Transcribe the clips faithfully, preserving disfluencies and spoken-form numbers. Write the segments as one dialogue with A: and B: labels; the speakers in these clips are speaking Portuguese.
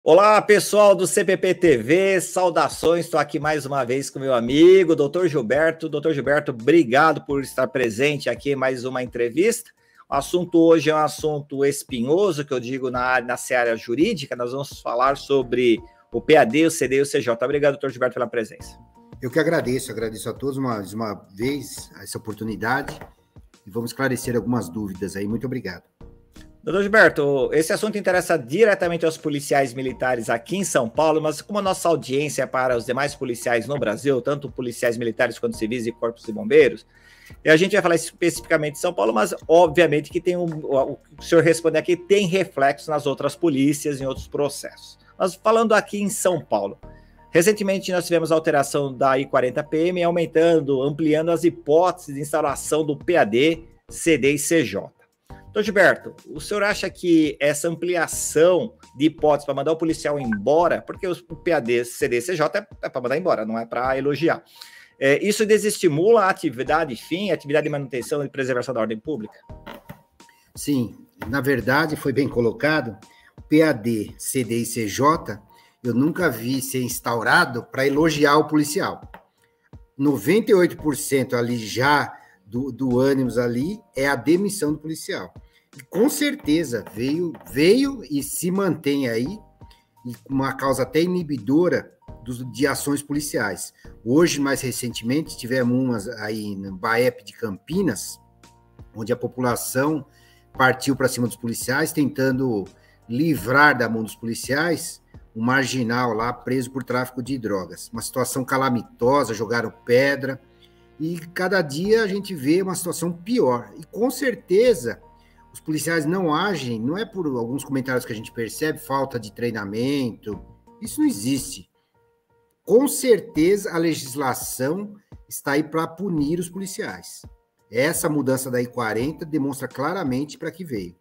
A: Olá, pessoal do C P P T V, saudações, estou aqui mais uma vez com meu amigo, doutor Gilberto. doutor Gilberto, obrigado por estar presente aqui em mais uma entrevista. O assunto hoje é um assunto espinhoso, que eu digo na, na seara jurídica. Nós vamos falar sobre o P A D, o C D e o C J. Obrigado, doutor Gilberto, pela presença.
B: Eu que agradeço, agradeço a todos mais uma vez essa oportunidade e vamos esclarecer algumas dúvidas aí. Muito obrigado.
A: doutor Gilberto, esse assunto interessa diretamente aos policiais militares aqui em São Paulo, mas como a nossa audiência é para os demais policiais no Brasil, tanto policiais militares quanto civis e corpos de bombeiros, e a gente vai falar especificamente de São Paulo, mas obviamente que tem um, o senhor responder aqui, tem reflexo nas outras polícias, em outros processos. Mas falando aqui em São Paulo, recentemente nós tivemos a alteração da I quarenta P M, aumentando, ampliando as hipóteses de instalação do P A D, C D e C J. Doutor Gilberto, o senhor acha que essa ampliação de hipóteses para mandar o policial embora, porque o P A D, C D e C J é, é para mandar embora, não é para elogiar, é, isso desestimula a atividade fim, a atividade de manutenção e preservação da ordem pública?
B: Sim, na verdade foi bem colocado, P A D, C D e C J, eu nunca vi ser instaurado para elogiar o policial. noventa e oito por cento ali já Do, do ânimos ali é a demissão do policial. E com certeza veio, veio e se mantém aí uma causa até inibidora dos, de ações policiais. Hoje, mais recentemente, tivemos umas aí no BAEP de Campinas, onde a população partiu para cima dos policiais, tentando livrar da mão dos policiais um marginal lá preso por tráfico de drogas. Uma situação calamitosa, jogaram pedra. E cada dia a gente vê uma situação pior. E com certeza os policiais não agem, não é por alguns comentários que a gente percebe, falta de treinamento, isso não existe. Com certeza a legislação está aí para punir os policiais. Essa mudança da I quarenta demonstra claramente para que veio.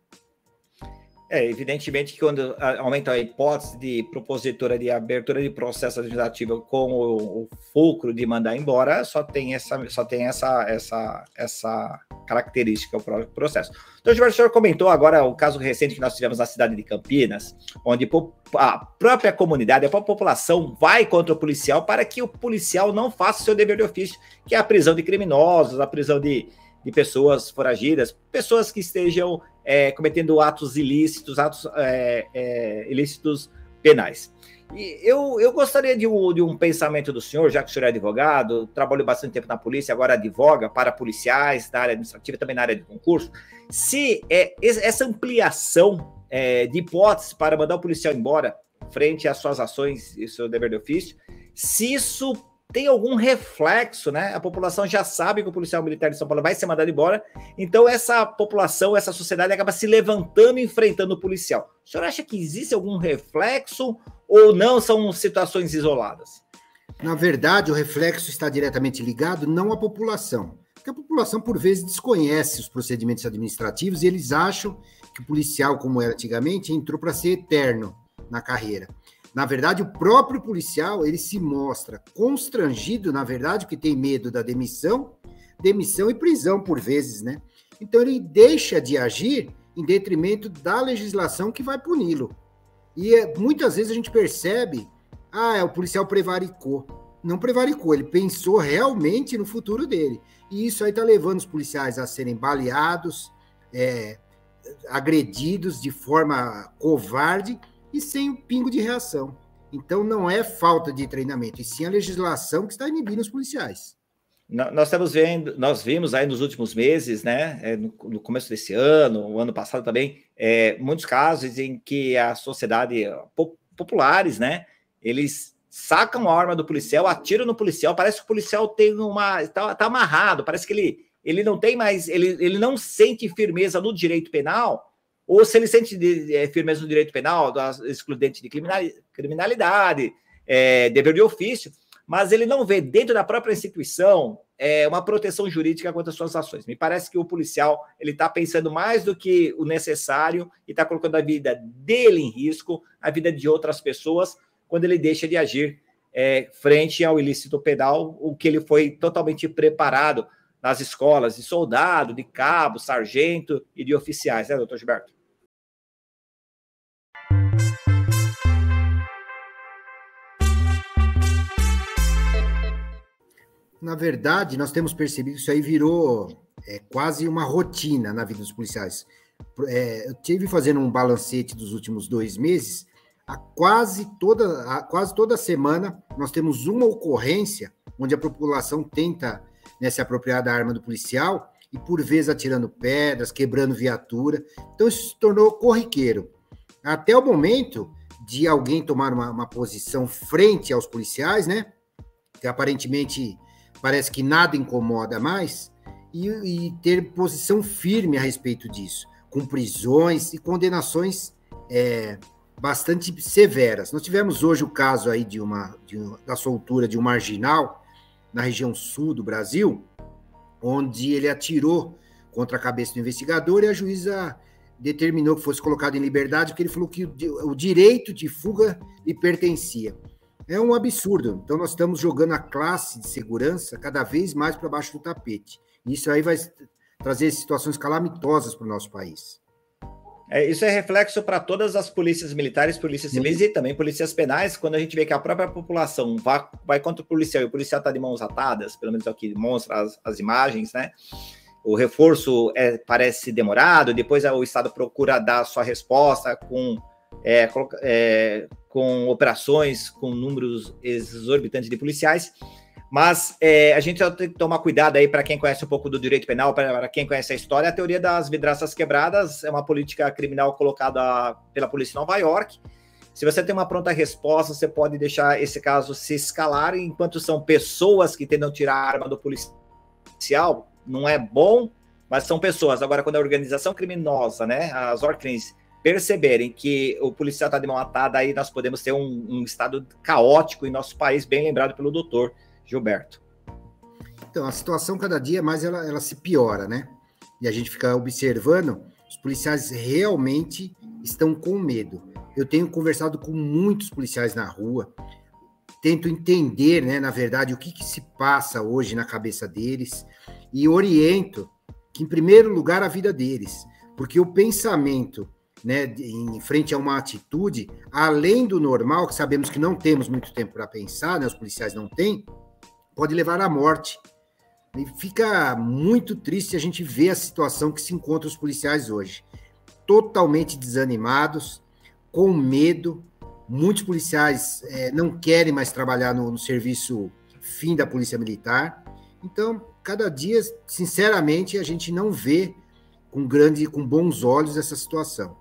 A: É, evidentemente que quando aumenta a hipótese de propositura de abertura de processo administrativo com o, o fulcro de mandar embora, só tem essa, só tem essa, essa, essa característica o próprio processo. Então, o senhor comentou agora o caso recente que nós tivemos na cidade de Campinas, onde a própria comunidade, a própria população vai contra o policial para que o policial não faça o seu dever de ofício, que é a prisão de criminosos, a prisão de, de pessoas foragidas, pessoas que estejam É, cometendo atos ilícitos, atos é, é, ilícitos penais. E eu, eu gostaria de um, de um pensamento do senhor, já que o senhor é advogado, trabalhou bastante tempo na polícia, agora advoga para policiais, na área administrativa, também na área de concurso, se é, essa ampliação é, de hipóteses para mandar o policial embora, frente às suas ações e seu dever de ofício, se isso tem algum reflexo, né? A população já sabe que o policial militar de São Paulo vai ser mandado embora, então essa população, essa sociedade acaba se levantando e enfrentando o policial. O senhor acha que existe algum reflexo ou não são situações isoladas?
B: Na verdade, o reflexo está diretamente ligado não à população, porque a população, por vezes, desconhece os procedimentos administrativos e eles acham que o policial, como era antigamente, entrou para ser eterno na carreira. Na verdade, o próprio policial, ele se mostra constrangido, na verdade, porque tem medo da demissão, demissão e prisão, por vezes, né? Então, ele deixa de agir em detrimento da legislação que vai puni-lo. E muitas vezes a gente percebe, ah, o policial prevaricou. Não prevaricou, ele pensou realmente no futuro dele. E isso aí está levando os policiais a serem baleados, é, agredidos de forma covarde, e sem um pingo de reação. Então, não é falta de treinamento, e sim a legislação que está inibindo os policiais.
A: Nós estamos vendo, nós vimos aí nos últimos meses, né, no, no começo desse ano, o ano passado também, é, muitos casos em que a sociedade, populares, né, eles sacam a arma do policial, atiram no policial, parece que o policial tem uma, está tá amarrado, parece que ele, ele não tem mais, ele, ele não sente firmeza no direito penal, ou se ele sente de, é, firmeza no direito penal, excludente de criminalidade, é, dever de ofício, mas ele não vê dentro da própria instituição é, uma proteção jurídica contra as suas ações. Me parece que o policial ele está pensando mais do que o necessário e está colocando a vida dele em risco, a vida de outras pessoas, quando ele deixa de agir é, frente ao ilícito penal, o que ele foi totalmente preparado nas escolas de soldado, de cabo, sargento e de oficiais, né, doutor Gilberto?
B: Na verdade, nós temos percebido que isso aí virou é, quase uma rotina na vida dos policiais. É, eu tive fazendo um balancete dos últimos dois meses, a quase, toda, a quase toda semana nós temos uma ocorrência onde a população tenta, né, se apropriar da arma do policial e, por vezes, atirando pedras, quebrando viatura. Então, isso se tornou corriqueiro. Até o momento de alguém tomar uma, uma posição frente aos policiais, né? Que aparentemente parece que nada incomoda mais, e, e ter posição firme a respeito disso, com prisões e condenações é, bastante severas. Nós tivemos hoje o caso aí de uma, de uma, da soltura de um marginal na região sul do Brasil, onde ele atirou contra a cabeça do investigador e a juíza determinou que fosse colocado em liberdade, porque ele falou que o, o direito de fuga lhe pertencia. É um absurdo. Então, nós estamos jogando a classe de segurança cada vez mais para baixo do tapete. Isso aí vai trazer situações calamitosas para o nosso país.
A: É, isso é reflexo para todas as polícias militares, polícias civis Sim. e também polícias penais, quando a gente vê que a própria população vai, vai contra o policial e o policial está de mãos atadas, pelo menos é o que demonstra as, as imagens, né? O reforço é, parece demorado, depois o Estado procura dar a sua resposta com, é, é, com operações, com números exorbitantes de policiais, mas é, a gente tem que tomar cuidado aí para quem conhece um pouco do direito penal, para quem conhece a história. A teoria das vidraças quebradas é uma política criminal colocada pela polícia de Nova York. Se você tem uma pronta resposta, você pode deixar esse caso se escalar, enquanto são pessoas que tentam tirar a arma do policial, não é bom, mas são pessoas. Agora, quando a organização criminosa, né, as ordens perceberem que o policial está de mão atada, aí nós podemos ter um, um estado caótico em nosso país, bem lembrado pelo doutor Gilberto.
B: Então, a situação cada dia mais ela, ela se piora, né? E a gente fica observando, os policiais realmente estão com medo. Eu tenho conversado com muitos policiais na rua, tento entender, né, na verdade, o que, que se passa hoje na cabeça deles e oriento que, em primeiro lugar, a vida deles, porque o pensamento, né, em frente a uma atitude, além do normal, que sabemos que não temos muito tempo para pensar, né, os policiais não têm, pode levar à morte. E fica muito triste a gente ver a situação que se encontra os policiais hoje, totalmente desanimados, com medo. Muitos policiais é, não querem mais trabalhar no, no serviço fim da Polícia Militar. Então, cada dia, sinceramente, a gente não vê com, grande, com bons olhos essa situação.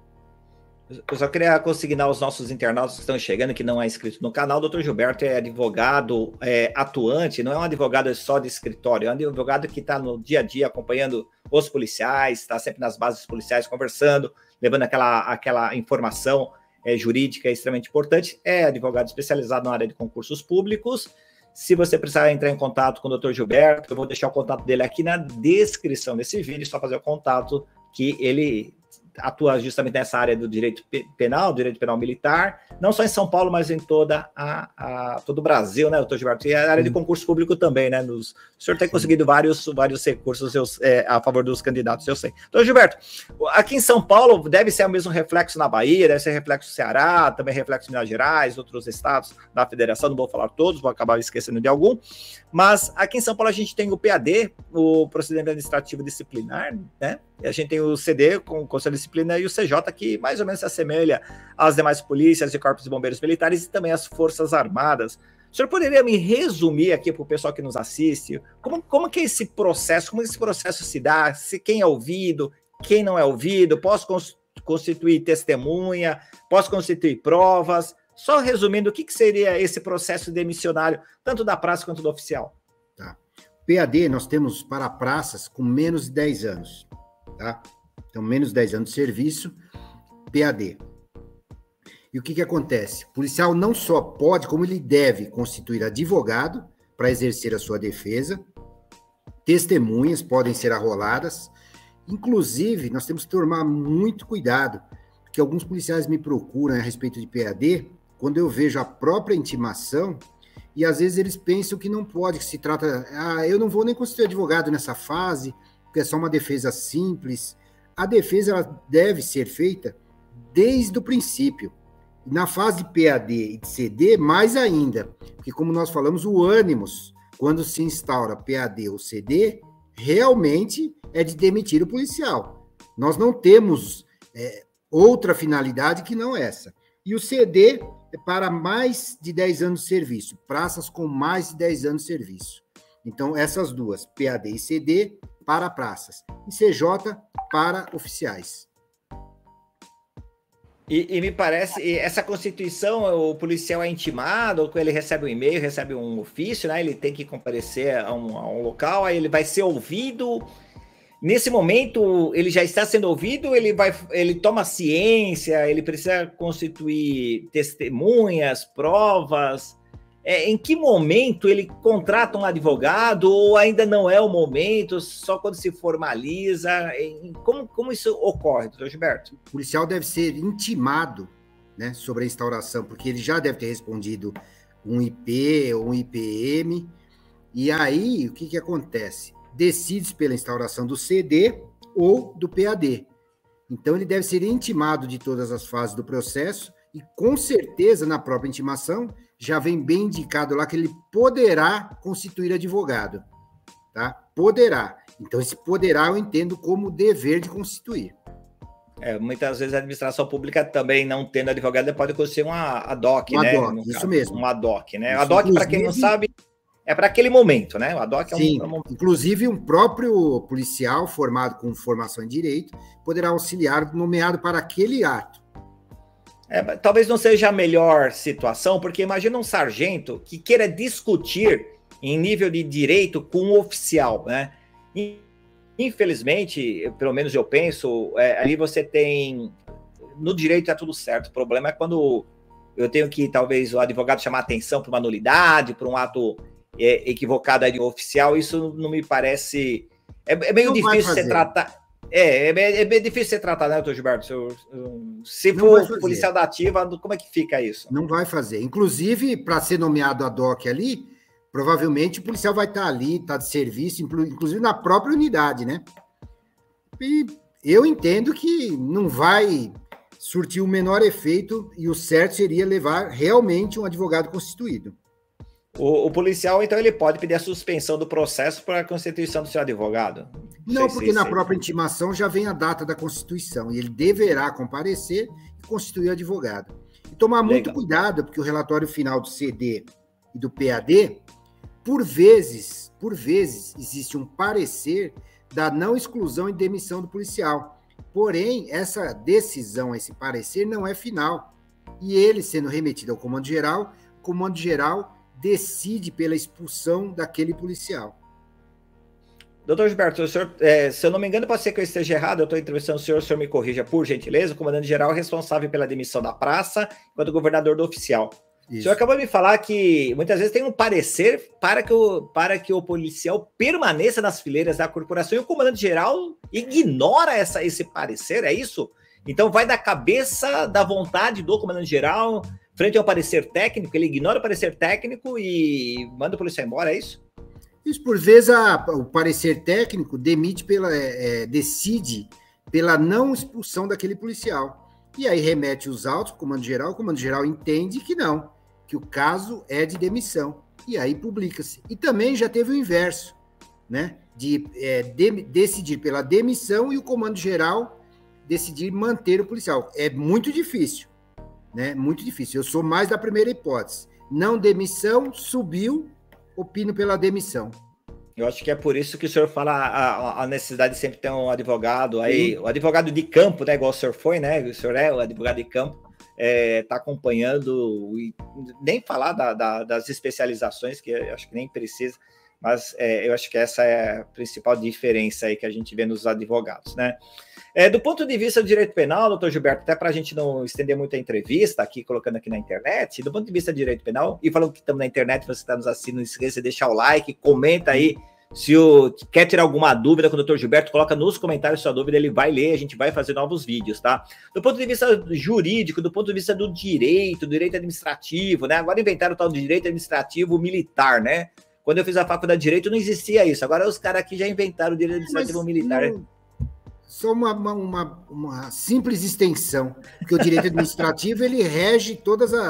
A: Eu só queria consignar os nossos internautas que estão chegando, que não é inscrito no canal. O doutor Gilberto é advogado é, atuante, não é um advogado só de escritório, é um advogado que está no dia a dia acompanhando os policiais, está sempre nas bases policiais, conversando, levando aquela, aquela informação é, jurídica extremamente importante. É advogado especializado na área de concursos públicos. Se você precisar entrar em contato com o doutor Gilberto, eu vou deixar o contato dele aqui na descrição desse vídeo, só fazer o contato, que ele atua justamente nessa área do direito penal, direito penal militar, não só em São Paulo, mas em toda a, a, todo o Brasil, né, doutor Gilberto? E a área de concurso público também, né? Nos, o senhor tem conseguido vários, vários recursos eu, é, a favor dos candidatos, eu sei. Doutor Gilberto, aqui em São Paulo deve ser o mesmo reflexo na Bahia, deve ser reflexo no Ceará, também reflexo em Minas Gerais, outros estados da federação, não vou falar todos, vou acabar esquecendo de algum, mas aqui em São Paulo a gente tem o P A D, o Procedimento Administrativo Disciplinar, né? E a gente tem o C D, com o Conselho de Disciplina, e o C J, que mais ou menos se assemelha às demais polícias e corpos de bombeiros militares e também às Forças Armadas. O senhor poderia me resumir aqui para o pessoal que nos assiste, como, como que é esse processo, como esse processo se dá, se quem é ouvido, quem não é ouvido, posso constituir testemunha, posso constituir provas? Só resumindo, o que, que seria esse processo demissionário, tanto da praça quanto do oficial?
B: Tá. P A D, nós temos para praças com menos de dez anos. Tá? Então, menos de dez anos de serviço, P A D. E o que, que acontece? O policial não só pode, como ele deve constituir advogado para exercer a sua defesa, testemunhas podem ser arroladas, inclusive, nós temos que tomar muito cuidado, porque alguns policiais me procuram a respeito de P A D, quando eu vejo a própria intimação, e às vezes eles pensam que não pode, que se trata, ah, eu não vou nem constituir advogado nessa fase, porque é só uma defesa simples. A defesa ela deve ser feita desde o princípio. Na fase de P A D e de C D, mais ainda, porque como nós falamos, o ânimos quando se instaura P A D ou C D, realmente é de demitir o policial. Nós não temos é, outra finalidade que não essa. E o C D é para mais de dez anos de serviço, praças com mais de dez anos de serviço. Então, essas duas, P A D e C D, para praças. E C J para oficiais.
A: E, e me parece, essa constituição, o policial é intimado, ou ele recebe um e-mail, recebe um ofício, né? Ele tem que comparecer a um, a um local, aí ele vai ser ouvido. Nesse momento, ele já está sendo ouvido, ele vai, ele toma ciência, ele precisa constituir testemunhas, provas. É, em que momento ele contrata um advogado ou ainda não é o momento, só quando se formaliza? Como, como isso ocorre, doutor Gilberto?
B: O policial deve ser intimado, né, sobre a instauração, porque ele já deve ter respondido um I P ou um I P M, e aí o que, que acontece? Decide-se pela instauração do C D ou do P A D. Então ele deve ser intimado de todas as fases do processo e com certeza na própria intimação já vem bem indicado lá que ele poderá constituir advogado, tá? Poderá. Então, esse poderá eu entendo como dever de constituir.
A: É, muitas vezes a administração pública também não tendo advogado pode constituir uma ad hoc,
B: um
A: né?
B: Ad hoc, isso caso, mesmo.
A: Um ad hoc, né?
B: Isso,
A: ad hoc, para quem não sabe, é para aquele momento, né? O ad hoc é um,
B: sim,
A: é um...
B: inclusive um próprio policial formado com formação em direito poderá auxiliar nomeado para aquele ato.
A: É, talvez não seja a melhor situação, porque imagina um sargento que queira discutir em nível de direito com um oficial, né? Infelizmente, pelo menos eu penso, é, ali você tem... No direito é tudo certo, o problema é quando eu tenho que, talvez, o advogado chamar atenção para uma nulidade, para um ato é, equivocado aí de um oficial, isso não me parece... É, é meio não difícil você tratar... É, é, é bem difícil ser tratado, né, doutor Gilberto? Se, se for policial da ativa, como é que fica isso?
B: Não vai fazer. Inclusive, para ser nomeado ad hoc ali, provavelmente o policial vai estar ali, está de serviço, inclusive na própria unidade, né? E eu entendo que não vai surtir o menor efeito e o certo seria levar realmente um advogado constituído.
A: O, o policial, então, ele pode pedir a suspensão do processo para a constituição do seu advogado?
B: Não, não porque na própria intimação já vem a data da constituição e ele deverá comparecer e constituir advogado. E tomar muito Legal. cuidado, porque o relatório final do C D e do P A D, por vezes, por vezes, existe um parecer da não exclusão e demissão do policial. Porém, essa decisão, esse parecer, não é final. E ele, sendo remetido ao comando geral, o comando geral decide pela expulsão daquele policial.
A: Doutor Gilberto, o senhor, é, se eu não me engano, pode ser que eu esteja errado, eu estou entrevistando o senhor, o senhor me corrija, por gentileza, o comandante-geral é responsável pela demissão da praça, enquanto o governador do oficial. Isso. O senhor acabou de me falar que muitas vezes tem um parecer para que o, para que o policial permaneça nas fileiras da corporação e o comandante-geral ignora essa, esse parecer, é isso? Então vai da cabeça da vontade do comandante-geral frente ao parecer técnico, ele ignora o parecer técnico e manda o policial embora, é isso?
B: Isso, por vezes, a, o parecer técnico demite pela, é, decide pela não expulsão daquele policial. E aí remete os autos para o comando-geral, o comando-geral entende que não, que o caso é de demissão. E aí publica-se. E também já teve o inverso, né? De, é, de decidir pela demissão e o comando-geral decidir manter o policial. É muito difícil, né? Muito difícil. Eu sou mais da primeira hipótese. Não demissão, subiu, opino pela demissão.
A: Eu acho que é por isso que o senhor fala a, a necessidade de sempre ter um advogado aí, Sim. o advogado de campo, né? Igual o senhor foi, né? O senhor é o advogado de campo, é, tá acompanhando, e nem falar da, da, das especializações, que eu acho que nem precisa, mas é, eu acho que essa é a principal diferença aí que a gente vê nos advogados, né? É, do ponto de vista do direito penal, doutor Gilberto, até para a gente não estender muito a entrevista aqui, colocando aqui na internet, do ponto de vista do direito penal, e falando que estamos na internet, você está nos assistindo, não esqueça de deixar o like, comenta aí, se o, quer tirar alguma dúvida com o doutor Gilberto, coloca nos comentários sua dúvida, ele vai ler, a gente vai fazer novos vídeos, tá? Do ponto de vista jurídico, do ponto de vista do direito, do direito administrativo, né? Agora inventaram o tal de direito administrativo militar, né? Quando eu fiz a faculdade de Direito, não existia isso. Agora os caras aqui já inventaram o direito administrativo Mas militar. Não...
B: Só uma, uma, uma simples extensão, porque o direito administrativo ele rege todas a,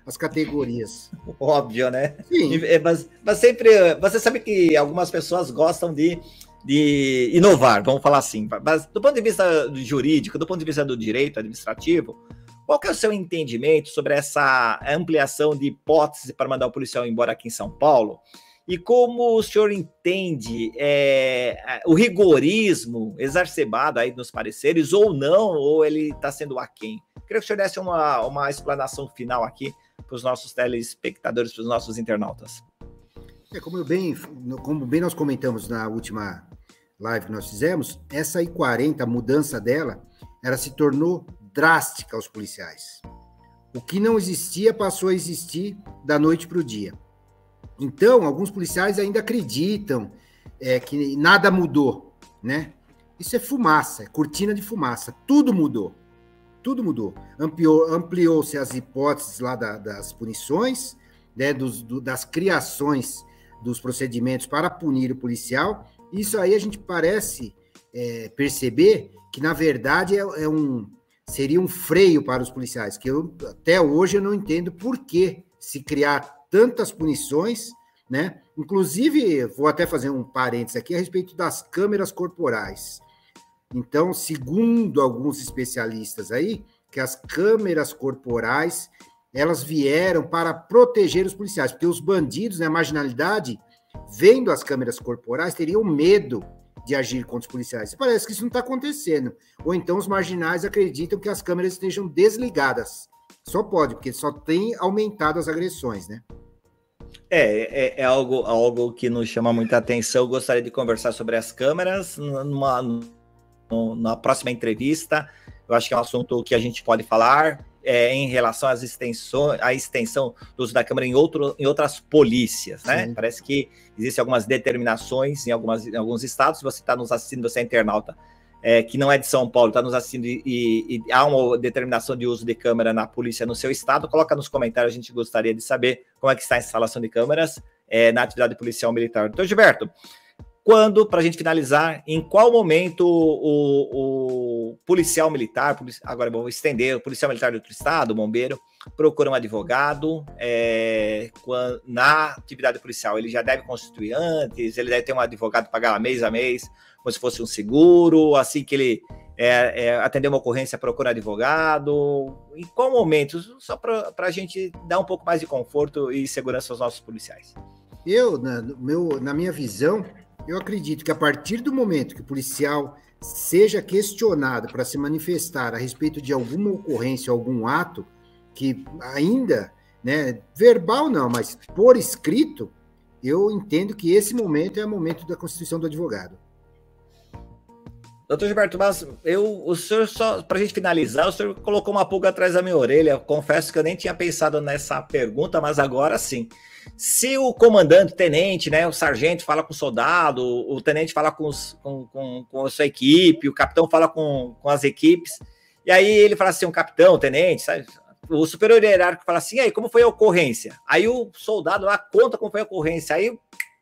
B: as categorias.
A: Óbvio, né?
B: Sim.
A: Mas, mas sempre, você sabe que algumas pessoas gostam de, de inovar, vamos falar assim. Mas do ponto de vista jurídico, do ponto de vista do direito administrativo, qual que é o seu entendimento sobre essa ampliação de hipótese para mandar o policial embora aqui em São Paulo? E como o senhor entende é, o rigorismo exacerbado aí nos pareceres, ou não, ou ele está sendo aquém? Queria que o senhor desse uma, uma explanação final aqui para os nossos telespectadores, para os nossos internautas.
B: É, como, bem, como bem nós comentamos na última live que nós fizemos, essa I quarenta, a mudança dela, ela se tornou drástica aos policiais. O que não existia passou a existir da noite para o dia. Então, alguns policiais ainda acreditam é, que nada mudou, né? Isso é fumaça, é cortina de fumaça. Tudo mudou, tudo mudou. Ampliou, ampliou-se as hipóteses lá da, das punições, né, dos, do, das criações dos procedimentos para punir o policial. Isso aí a gente parece é, perceber que, na verdade, é, é um, seria um freio para os policiais, que eu, até hoje eu não entendo por que se criar tantas punições, né? Inclusive, vou até fazer um parênteses aqui a respeito das câmeras corporais. Então, segundo alguns especialistas aí, que as câmeras corporais, elas vieram para proteger os policiais, porque os bandidos, né, a marginalidade, vendo as câmeras corporais, teriam medo de agir contra os policiais. Parece que isso não está acontecendo. Ou então os marginais acreditam que as câmeras estejam desligadas. Só pode, porque só tem aumentado as agressões, né?
A: É, é, é algo, algo que nos chama muita atenção. Eu gostaria de conversar sobre as câmeras numa, numa próxima entrevista. Eu acho que é um assunto que a gente pode falar é, em relação às extensões, à extensão do uso da câmera em, outro, em outras polícias, né? Sim. Parece que existem algumas determinações em, algumas, em alguns estados. Se você está nos assistindo, você é internauta, É, que não é de São Paulo, está nos assistindo e, e, e há uma determinação de uso de câmera na polícia no seu estado, coloca nos comentários, a gente gostaria de saber como é que está a instalação de câmeras é, na atividade policial militar. Então, Gilberto, quando, para a gente finalizar, em qual momento o, o policial militar, agora eu vou estender, o policial militar de outro estado, o bombeiro, procura um advogado é, quando, na atividade policial? Ele já deve constituir antes, ele deve ter um advogado pagar mês a mês, como se fosse um seguro, assim que ele é, é, atender uma ocorrência, procura um advogado. Em qual momento? Só para a gente dar um pouco mais de conforto e segurança aos nossos policiais.
B: Eu, na, meu, na minha visão, eu acredito que a partir do momento que o policial seja questionado para se manifestar a respeito de alguma ocorrência, algum ato, que ainda, né, verbal não, mas por escrito, eu entendo que esse momento é o momento da constituição do advogado.
A: Doutor Gilberto, mas eu, o senhor, só para a gente finalizar, o senhor colocou uma pulga atrás da minha orelha. Eu confesso que eu nem tinha pensado nessa pergunta, mas agora sim. Se o comandante, o tenente, né, o sargento fala com o soldado, o tenente fala com, os, com, com, com a sua equipe, o capitão fala com, com as equipes, e aí ele fala assim, o capitão, o tenente, sabe? O superior hierárquico fala assim, e aí, como foi a ocorrência? Aí o soldado lá conta como foi a ocorrência, aí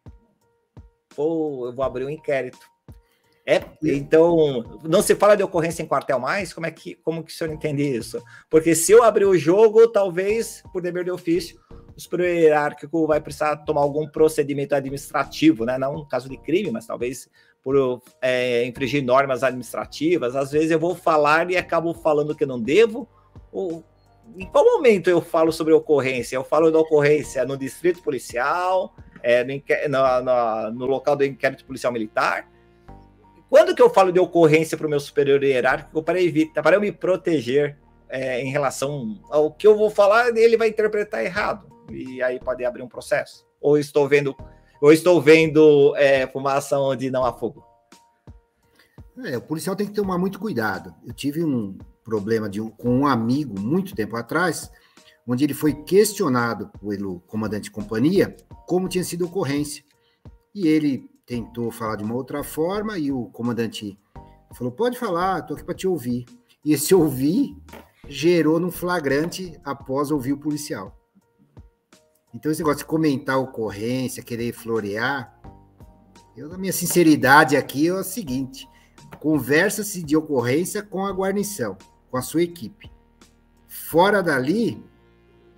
A: pô, eu vou abrir um inquérito. É, então, não se fala de ocorrência em quartel mais? Como é que, como que o senhor entende isso? Porque se eu abrir o jogo, talvez, por dever de ofício, o superior hierárquico vai precisar tomar algum procedimento administrativo, né? Não no caso de crime, mas talvez por é, infringir normas administrativas. Às vezes eu vou falar e acabo falando que eu não devo. Ou, em qual momento eu falo sobre ocorrência? Eu falo da ocorrência no distrito policial, é, no, no, no, no local do inquérito policial militar? Quando que eu falo de ocorrência para o meu superior hierárquico para evitar, para eu me proteger é, em relação ao que eu vou falar, ele vai interpretar errado e aí pode abrir um processo? Ou estou vendo, ou estou vendo é, fumaça onde não há fogo?
B: É, o policial tem que tomar muito cuidado. Eu tive um problema de um, com um amigo muito tempo atrás, onde ele foi questionado pelo comandante de companhia como tinha sido a ocorrência. E ele tentou falar de uma outra forma e o comandante falou, pode falar, estou aqui para te ouvir. E esse ouvir gerou num flagrante após ouvir o policial. Então esse negócio de comentar a ocorrência, querer florear, eu, na minha sinceridade aqui é o seguinte, conversa-se de ocorrência com a guarnição, com a sua equipe. Fora dali,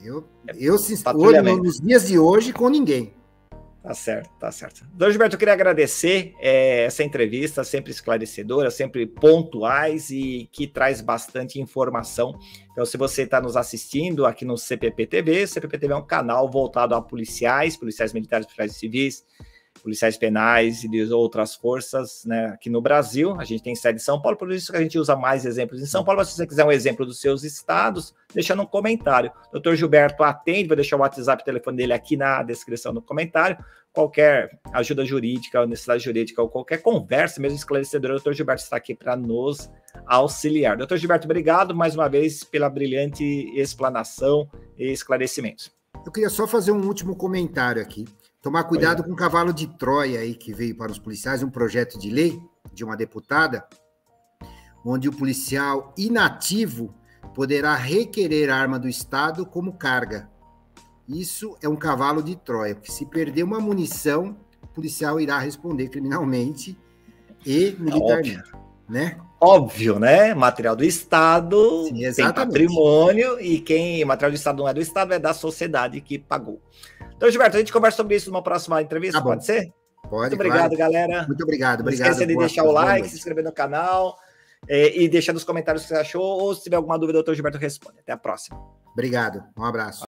B: Eu, eu hoje, nos dias de hoje, com ninguém.
A: Tá certo, tá certo. Doutor Gilberto, eu queria agradecer é, essa entrevista, sempre esclarecedora, sempre pontuais e que traz bastante informação. Então, se você está nos assistindo aqui no C P P T V, o C P P T V é um canal voltado a policiais, policiais militares, policiais civis, policiais penais e de outras forças, né, aqui no Brasil. A gente tem sede em São Paulo, por isso que a gente usa mais exemplos em São Paulo. Mas se você quiser um exemplo dos seus estados, deixa no comentário. Doutor Gilberto atende, vou deixar o WhatsApp, o telefone dele aqui na descrição do comentário. Qualquer ajuda jurídica, necessidade jurídica ou qualquer conversa, mesmo esclarecedora, o doutor Gilberto está aqui para nos auxiliar. Doutor Gilberto, obrigado mais uma vez pela brilhante explanação e esclarecimentos.
B: Eu queria só fazer um último comentário aqui. Tomar cuidado é. com o cavalo de Troia aí que veio para os policiais, um projeto de lei de uma deputada, onde o policial inativo poderá requerer a arma do Estado como carga. Isso é um cavalo de Troia, porque se perder uma munição, o policial irá responder criminalmente e militarmente,
A: Óbvio.
B: né?
A: Óbvio, né? Material do Estado,
B: Sim,
A: tem patrimônio, e quem material do Estado não é do Estado, é da sociedade que pagou. Então, Gilberto, a gente conversa sobre isso numa próxima entrevista, tá, pode ser?
B: Pode,
A: Muito obrigado,
B: claro.
A: galera.
B: Muito obrigado,
A: não
B: obrigado. Não
A: esqueça de deixar o like, se inscrever no canal é, e deixar nos comentários o que você achou, ou se tiver alguma dúvida, o doutor Gilberto responde. Até a próxima.
B: Obrigado, um abraço.